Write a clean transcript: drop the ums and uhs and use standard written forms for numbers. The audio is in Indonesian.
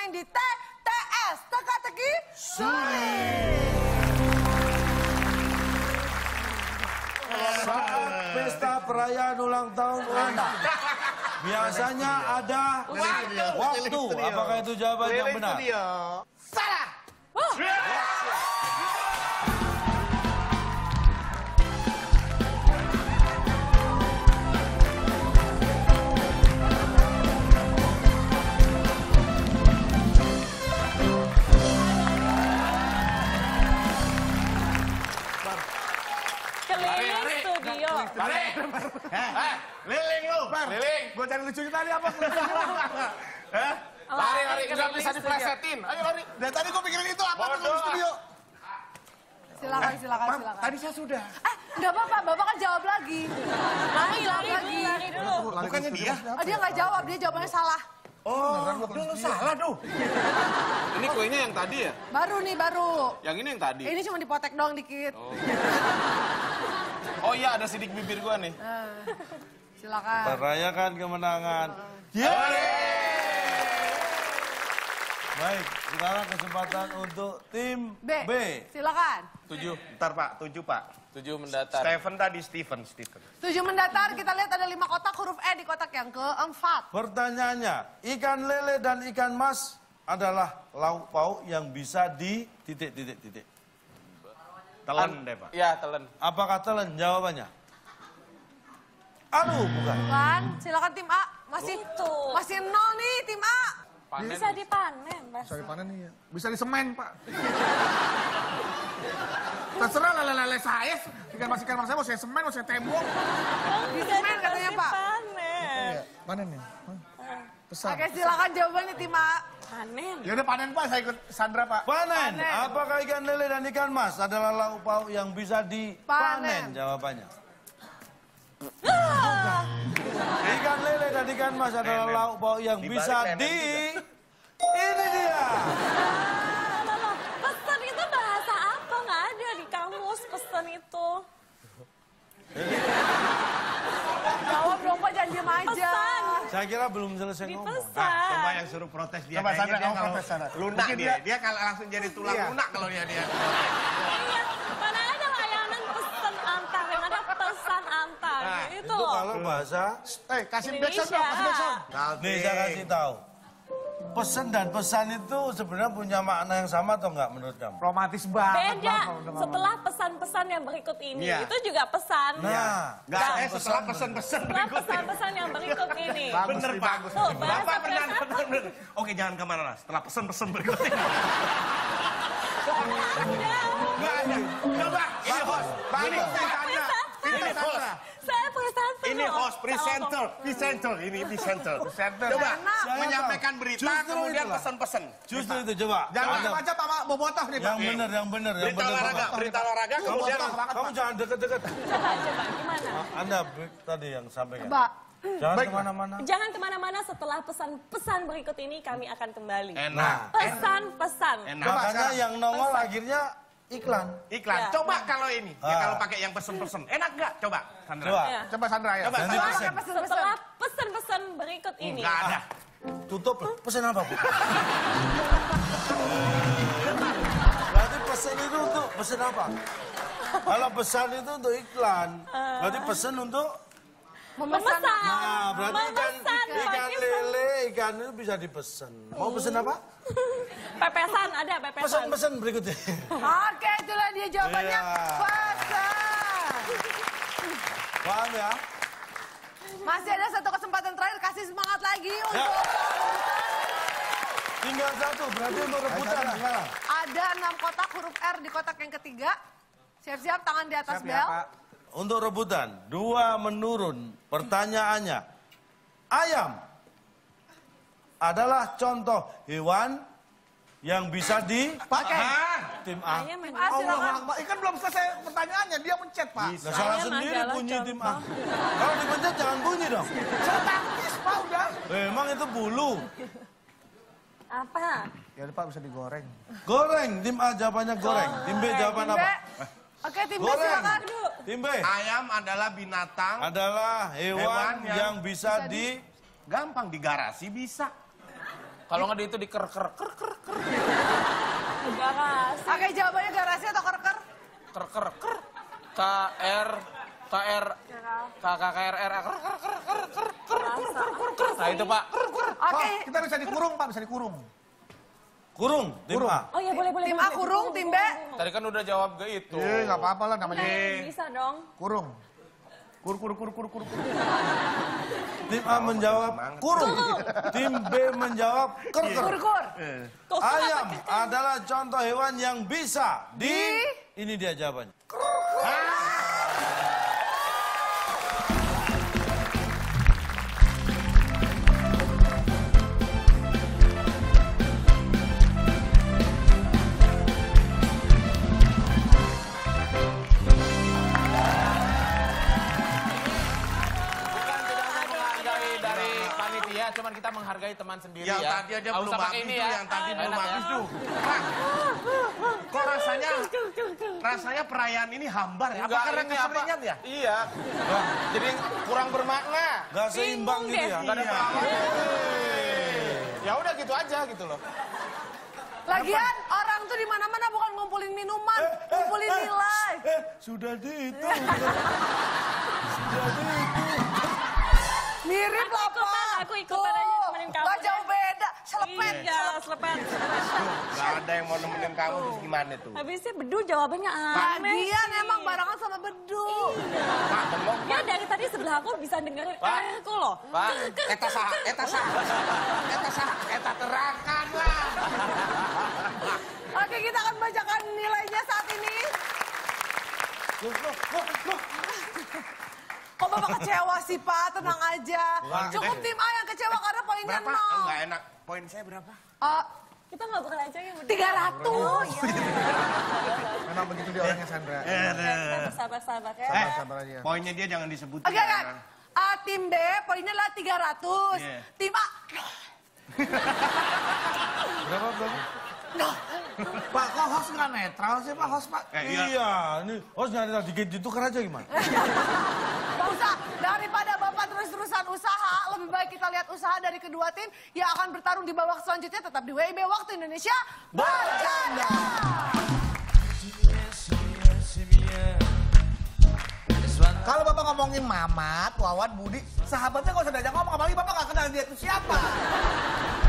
bermain di TTS, teka-teki sulit. Saat pesta perayaan ulang tahun anak, biasanya ada waktu. Apakah itu jawaban yang benar? Salah. Keliling studio. Liling lu. Liling. Gue cari lucunya tadi apa? Lari, nggak bisa diplesetin. Ayo lari. Dari tadi gue pikirin itu apa tuh di studio. Silakan. Tadi saya sudah. Nggak apa-apa, Bapak kan jawab lagi. Lari dulu. Bukannya dia? Oh, dia nggak jawab, dia jawabannya salah. Oh, lu salah tuh. Ini kuenya yang tadi ya? Baru. Yang ini yang tadi? Ini cuma dipotek doang dikit. Oh iya, ada sidik bibir gua nih. Silakan. Merayakan kemenangan. Baik, sekarang kesempatan untuk tim B. Silakan. 7. Bentar Pak, 7 Pak. 7 mendatar. Steven. 7 mendatar, kita lihat ada 5 kotak, huruf E di kotak yang keempat. Pertanyaannya, ikan lele dan ikan mas adalah lauk pauk yang bisa di titik. Telan deh Pak. Iya, telan. Apakah telan jawabannya? Aduh, bukan. Bukan, silakan tim A. Masih 0 nih tim A. Panen. Bisa dipanen, Mas. Bisa dipanen nih ya. Bisa disemen Pak. Terserah lele saya. Ikan mas saya mau saya semen, mau saya tembok. Bisa Disemen katanya, Pak. dipanen. Panen ya? Pesan. Oke, silakan jawabannya tim A. Panen. Ya udah panen Pak, saya ikut Sandra Pak. Panen. Apakah ikan lele dan ikan mas adalah lauk pauk yang bisa dipanen? Jawabannya. Ikan lele dan ikan mas adalah lauk pauk yang bisa di... Ini dia. Loh, pesan itu bahasa apa? Nggak ada di kamus pesan itu. Jawab dong, Pak, jangan diem aja. Pesan. Saya kira belum selesai Di ngomong. pesan. Coba yang suruh protes dia. Coba kayaknya Sandra, dia kamu kalau protes, Sandra. lunak dia kalau langsung jadi tulang lunak kalau dia. Iya, mana ada layanan pesan antar, yang ada pesan antar. Itu Itu loh. kalau bahasa... Kasih backsound dong, kasih backsound. Nih saya kasih tahu. Pesen dan pesan itu sebenarnya punya makna yang sama atau enggak menurut kamu? Romantis banget. Beda. Setelah pesan-pesan yang berikut ini, Iya. itu juga pesan. Nah, Setelah pesan-pesan Setelah pesan-pesan yang berikut ini. Bener Pak. Tuh, bahasa Bapak pernah bahasa bener. Oke jangan kemana-mana. Setelah pesan-pesan berikut ini. Nggak ada. Coba. Ini host. Ini Sandra. Ini host. Saya presenter. Ini loh. host, presenter. Ini presenter. Coba menyampaikan berita Justru kemudian itulah. pesan-pesan. justru itu coba. Jangan Anda- macam-macam Pak, bobotoh nih Pak. yang benar. Berita olahraga, kemudian Kamu jangan deket-deket. Coba, gimana? Anda tadi yang sampaikan. Mbak, Jangan kemana-mana. Jangan kemana-mana, setelah pesan-pesan berikut ini kami akan kembali. enak. Pesan-pesan. Enak. Makanya yang nongol akhirnya iklan. Iklan. Ya. Coba kalau ini, ya Ah. kalau pakai yang pesen-pesen. Enak nggak? Coba, Sandra. Coba. Ya. Coba Sandra ya. Coba, Nanti Sandra. pesen. Setelah pesan-pesan berikut ini. Nggak ada. Tutup. Pesen apa, Bu? Berarti pesen itu untuk pesen apa? Kalau pesan itu untuk iklan. Berarti pesen untuk... Memesan. Nah, berarti ikan Memesan. lele, ikan itu bisa dipesan. Mau pesen apa? Pepesan, ada pepesan. Pesan-pesan berikutnya. oke, itulah dia jawabannya. Iya. Pesan. Paham ya? Masih ada satu kesempatan terakhir, kasih semangat lagi Ya. untuk... Tinggal satu, berarti untuk rebutan sekarang. Ada 6 kotak, huruf R di kotak yang ketiga. Siap-siap, tangan di atas bel. Untuk rebutan, 2 menurun. Pertanyaannya, ayam adalah contoh hewan yang bisa dipakai. Tim A. Ayam yang silakan. Kan belum selesai pertanyaannya, dia mencet Pak. Nah, salah Ayam sendiri adalah bunyi tim A. contoh. Kalau dipencet jangan bunyi dong. Saya tangkis Pak udah. Emang itu bulu. Apa? Ya Pak bisa digoreng. Goreng, tim A jawabannya goreng. Tim B jawaban Tim B. apa? Oke, tim B Goreng. silakan. Tim B Ayam adalah binatang. adalah hewan Hewan yang bisa di... Gampang di garasi bisa. Kalau nggak di itu ker. Garasi. Oke, jawabannya garasi atau kerker? Ker. KR. Nah itu Pak. Oke, Kita bisa dikurung, Pak, bisa dikurung. Kurung, tim A. Oh iya boleh. tim A kurung, tim B. Tadi kan udah jawab ke itu. Nggak apa-apa lah namanya. Bisa dong. Kurung. Kur. Tim A menjawab kurung. Tim B menjawab kerker. Kur. Ayam adalah contoh hewan yang bisa Ini dia jawabannya. Bukan tidak menghargai dari panitia, cuman kita menghargai teman sendiri Yang ya. tadi aja Nggak belum usah pakai habis ini tuh, ya. yang tadi belum Enak habis ya. tuh. Pak, kok rasanya perayaan ini hambar ya? Apa Enggak, karena ini apa? keseringan ya? Iya. Jadi kurang bermakna. Gak seimbang Bingung gitu deh. ya. Nggak ada Iya. pengalaman. Ya udah gitu aja gitu loh. Lagian orang tuh di mana-mana bukan ngumpulin minuman, ngumpulin nilai. Sudah dihitung. Mirip lah, Pak. Aku ikutan aja temenin kamu. Gak jauh beda. Selepet. Iya, selepet. Gak ada yang mau nemenin kamu terus gimana tuh? Habisnya Bedu jawabannya aneh. Lagian emang barengan sama Bedu. Pak, bengok. Ya dari tadi sebelah aku bisa dengerin aku loh. Pak. Eta terangkan lah. Oke, kita akan bacakan nilainya saat ini. Kok Bapak kecewa sih, Pak? Tenang aja. Cukup tim A yang kecewa karena poinnya Berapa? 0. Enggak enak. Poin saya berapa? Kita ngobrol aja ya Bedu. 300. Memang begitu dia orangnya, Sandra. Kita bersabar-sabar ya. Sabar aja. Poinnya dia jangan disebutin. Oke, kan? Tim B poinnya adalah 300. Iya. Tim A. Berapa? Pak, kok host nggak netral sih, Pak? Host, Pak. Iya, ini host nyari tadi ditukar aja gimana? Gak usah, daripada Bapak terus-terusan usaha, lebih baik kita lihat usaha dari kedua tim yang akan bertarung di babak selanjutnya tetap di WIB Waktu Indonesia Bercanda. Kalau Bapak ngomongin Mamat, Wawan, Budi, sahabatnya nggak usah diajak ngomong, apalagi Bapak nggak kenal dia itu siapa.